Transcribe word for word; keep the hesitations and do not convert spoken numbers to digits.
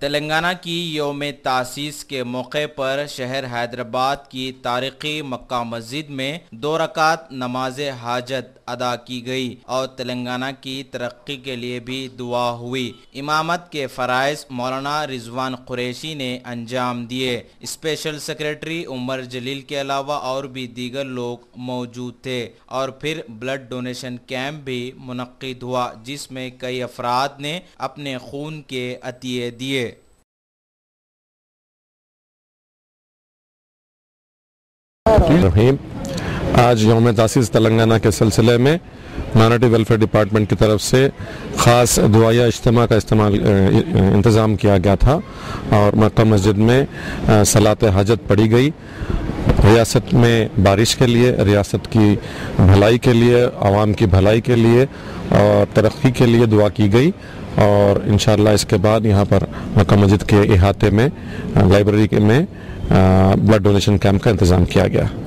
तेलंगाना की यौम तासीस के मौके पर शहर हैदराबाद की तारीखी मक्का मस्जिद में दो रकात नमाज हाजत अदा की गई और तेलंगाना की तरक्की के लिए भी दुआ हुई। इमामत के फ़राइज़ मौलाना रिजवान कुरैशी ने अंजाम दिए। स्पेशल सेक्रेटरी उमर जलील के अलावा और भी दीगर लोग मौजूद थे और फिर ब्लड डोनेशन कैंप भी मुनक्किद हुआ, जिसमें कई अफराद ने अपने खून के अतिये दिए। आज यौम तासीस तेलंगाना के सिलसिले में माइनॉरिटी वेलफेयर डिपार्टमेंट की तरफ से ख़ास दुआया इज्तिमा का इस्तेमाल इंतज़ाम किया गया था और मक्का मस्जिद में सलात हाजत पढ़ी गई। रियासत में बारिश के लिए, रियासत की भलाई के लिए, आवाम की भलाई के लिए और तरक्की के लिए दुआ की गई और इंशाअल्लाह इसके बाद यहाँ पर मक्का मस्जिद के इहाते में लाइब्रेरी में ब्लड डोनेशन कैंप का इंतज़ाम किया गया।